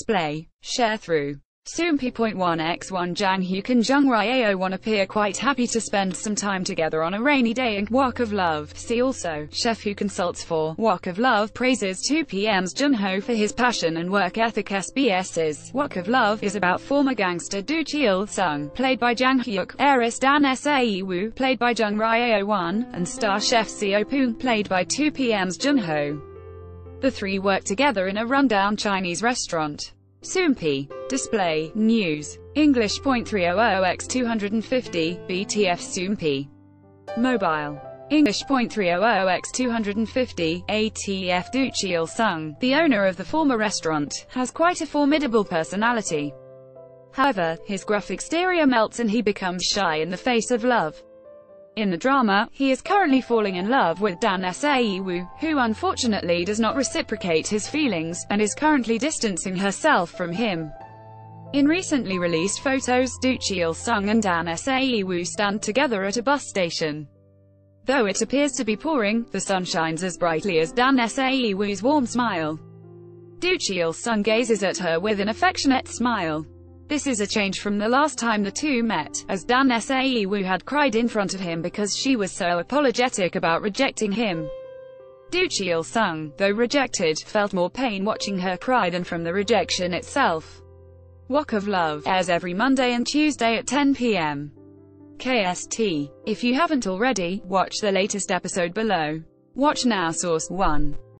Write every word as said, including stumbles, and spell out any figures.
display, share through. Soompi point one by one Jang Hyuk and Jung Ryeon appear quite happy to spend some time together on a rainy day in Walk of Love. See also, chef who consults for Walk of Love praises two P M's Junho for his passion and work ethic. S B S's Walk of Love is about former gangster Do Cheol-sung, played by Jang Hyuk, heiress Dan Sae-woo, played by Jung Ryeon, and star chef Seo Poon, played by two P M's Junho. The three work together in a rundown Chinese restaurant. Soompi. Display, news. English point three hundred by two hundred fifty, B T F Soompi. Mobile. English point three hundred by two hundred fifty, A T F Do Cheol-sung, the owner of the former restaurant, has quite a formidable personality. However, his gruff exterior melts and he becomes shy in the face of love. In the drama, he is currently falling in love with Dan Sae-woo, who unfortunately does not reciprocate his feelings, and is currently distancing herself from him. In recently released photos, Do Cheol-sung and Dan Sae-woo stand together at a bus station. Though it appears to be pouring, the sun shines as brightly as Dan Sae-woo's warm smile. Do Cheol-sung gazes at her with an affectionate smile. This is a change from the last time the two met, as Dan Sae-woo had cried in front of him because she was so apologetic about rejecting him. Do Cheol-sung, though rejected, felt more pain watching her cry than from the rejection itself. Walk of Love airs every Monday and Tuesday at ten p m K S T. If you haven't already, watch the latest episode below. Watch now. Source one.